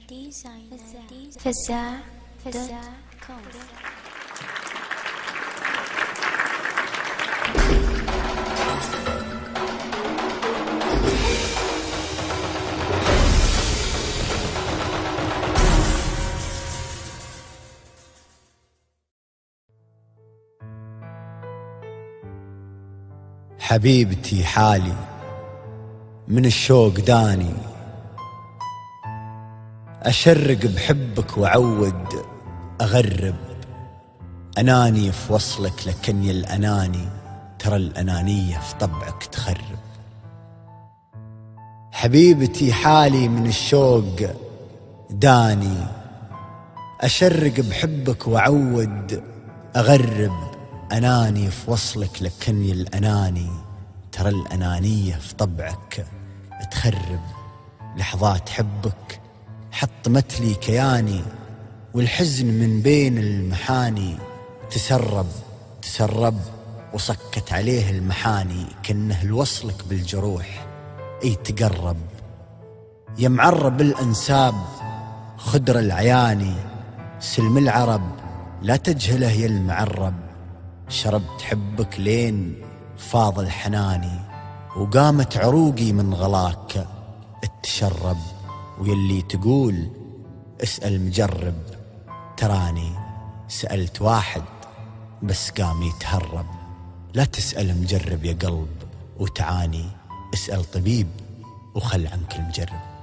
فزاع.com. حبيبتي حالي من الشوق داني، أشرق بحبك وأعود أغرب، أناني في وصلك لكني الأناني، ترى الأنانية في طبعك تخرب. حبيبتي حالي من الشوق داني، أشرق بحبك وأعود أغرب، أناني في وصلك لكني الأناني، ترى الأنانية في طبعك تخرب. لحظات حبك حطمت لي كياني، والحزن من بين المحاني تسرب وصكت عليه المحاني، كأنه لوصلك بالجروح أي تقرب. يا معرب الأنساب خدر العياني، سلم العرب لا تجهله يا المعرب، شربت حبك لين فاضل حناني، وقامت عروقي من غلاك اتشرب. ويلي تقول اسأل مجرب، تراني سألت واحد بس قام يتهرب. لا تسأل مجرب يا قلب وتعاني، اسأل طبيب وخل عنك المجرب.